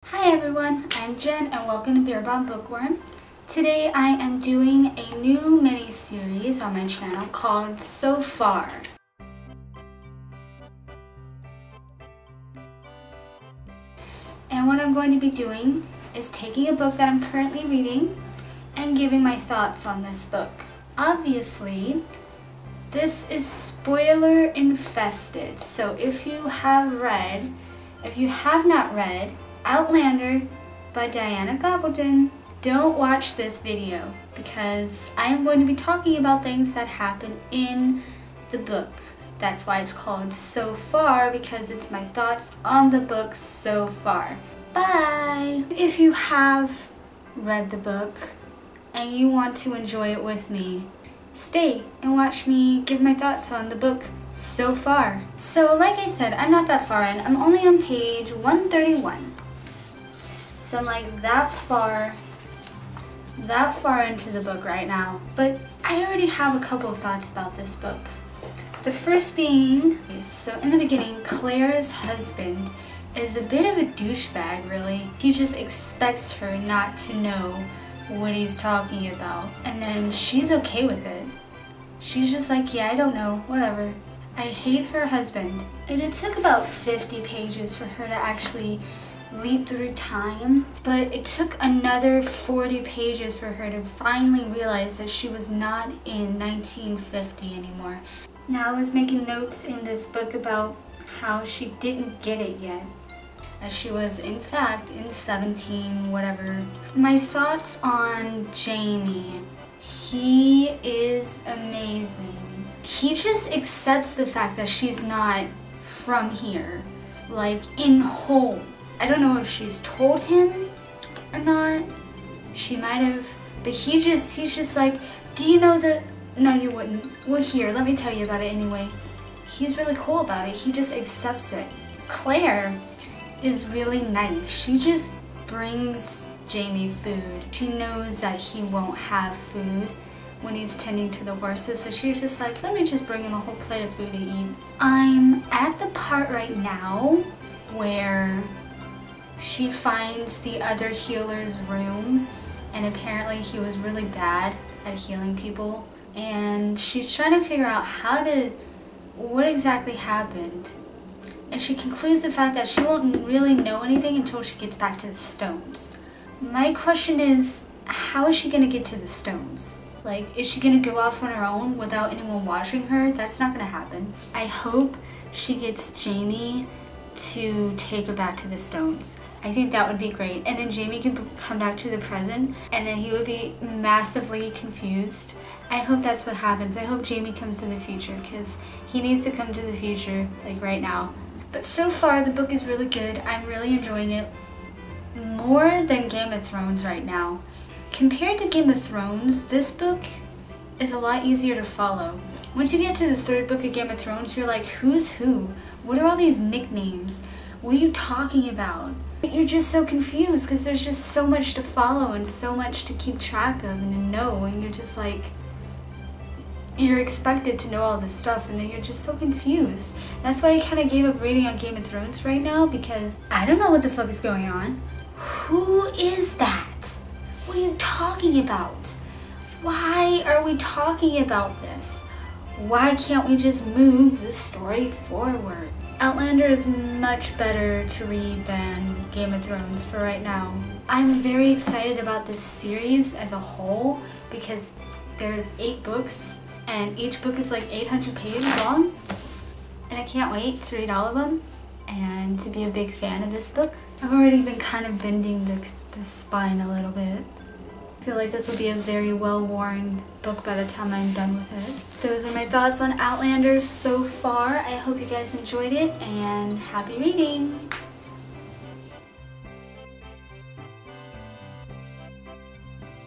Hi everyone, I'm Jen and welcome to Beer Bomb Bookworm. Today I am doing a new mini-series on my channel called So Far. And what I'm going to be doing is taking a book that I'm currently reading and giving my thoughts on this book. Obviously, this is spoiler infested, so if you have not read Outlander by Diana Gabaldon, don't watch this video because I am going to be talking about things that happen in the book. That's why it's called So Far, because it's my thoughts on the book so far. Bye! If you have read the book and you want to enjoy it with me, stay and watch me give my thoughts on the book so far. So like I said, I'm not that far in. I'm only on page 131. So I'm like that far into the book right now. But I already have a couple of thoughts about this book. The first being, so in the beginning, Claire's husband is a bit of a douchebag, really. He just expects her not to know what he's talking about. And then she's okay with it. She's just like, yeah, I don't know, whatever. I hate her husband. And it took about 50 pages for her to actually leap through time, but it took another 40 pages for her to finally realize that she was not in 1950 anymore. Now I was making notes in this book about how she didn't get it yet, as she was in fact in 17 whatever. My thoughts on Jamie. He is amazing. He just accepts the fact that she's not from here, like in whole. I don't know if she's told him or not. She might have, but he's just like, do you know that? No, you wouldn't. Well, here, let me tell you about it anyway. He's really cool about it. He just accepts it. Claire is really nice. She just brings Jamie food. She knows that he won't have food when he's tending to the horses, so she's just like, let me just bring him a whole plate of food to eat. I'm at the part right now where she finds the other healer's room, and apparently he was really bad at healing people, and she's trying to figure out what exactly happened. And she concludes the fact that she won't really know anything until she gets back to the stones. My question is, how is she gonna get to the stones? Like, is she gonna go off on her own without anyone watching her? That's not gonna happen. I hope she gets Jamie to take her back to the stones. I think that would be great. And then Jamie can come back to the present, and then he would be massively confused. I hope that's what happens. I hope Jamie comes to the future, because he needs to come to the future, like right now. But so far, the book is really good. I'm really enjoying it more than Game of Thrones right now. Compared to Game of Thrones, this book is a lot easier to follow. Once you get to the third book of Game of Thrones, you're like, who's who? What are all these nicknames? What are you talking about? You're just so confused because there's just so much to follow and so much to keep track of and to know, and you're just like, you're expected to know all this stuff, and then you're just so confused. That's why I kind of gave up reading on Game of Thrones right now, because I don't know what the fuck is going on. Who is that? What are you talking about? Why are we talking about this? Why can't we just move the story forward? Outlander is much better to read than Game of Thrones for right now. I'm very excited about this series as a whole because there's 8 books and each book is like 800 pages long, and I can't wait to read all of them and to be a big fan of this book. I've already been kind of bending the spine a little bit. I feel like this will be a very well-worn book by the time I'm done with it. Those are my thoughts on Outlander so far. I hope you guys enjoyed it, and happy reading!